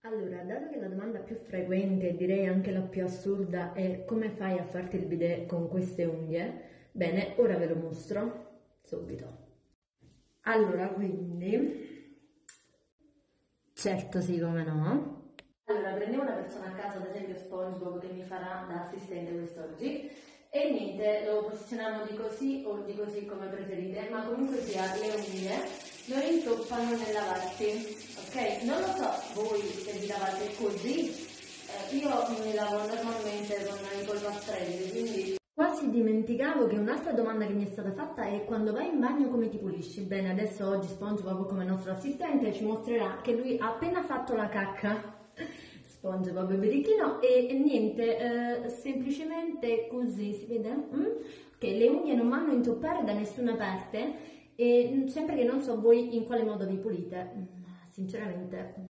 Allora, dato che la domanda più frequente e direi anche la più assurda è come fai a farti il bidet con queste unghie, bene, ora ve lo mostro subito. Allora, quindi, certo sì, come no. Allora, prendiamo una persona a casa, ad esempio SpongeBob, che mi farà da assistente quest'oggi, e niente, lo posizioniamo di così o di così come preferite, ma comunque sia le unghie non intoppano nel lavarsi, ok? Non lo so voi se vi lavate così, io mi lavo normalmente con i polpastrelli, quindi... Quasi dimenticavo che un'altra domanda che mi è stata fatta è quando vai in bagno come ti pulisci? Bene, adesso oggi SpongeBob come nostro assistente ci mostrerà che lui ha appena fatto la cacca. SpongeBob birichino e niente, semplicemente così, si vede? Che le unghie non vanno a intoppare da nessuna parte e sempre che non so voi in quale modo vi pulite, sinceramente